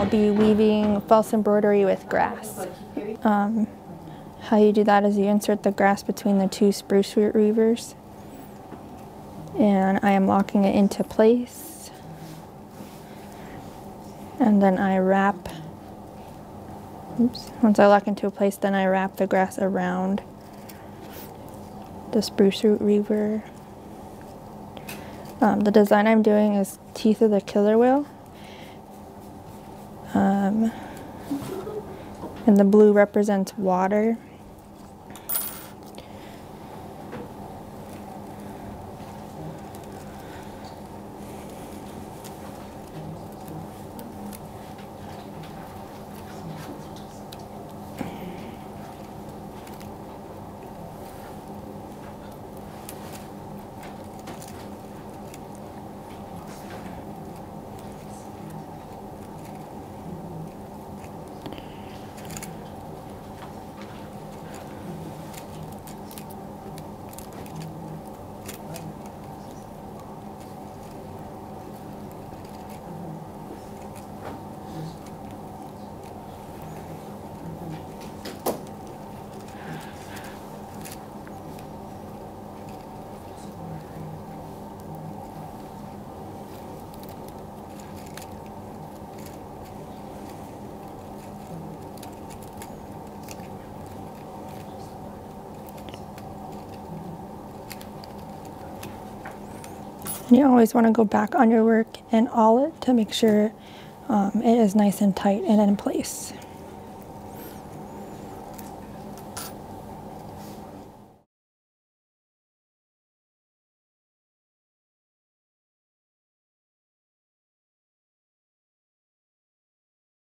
I'll be weaving false embroidery with grass. How you do that is you insert the grass between the two Spruce-Root weavers, and I am locking it into place, and then I wrap, once I lock into a place, then I wrap the grass around the Spruce-Root weaver. The design I'm doing is Teeth of the Killer Whale. And the blue represents water. You always want to go back on your work and awl it to make sure it is nice and tight and in place.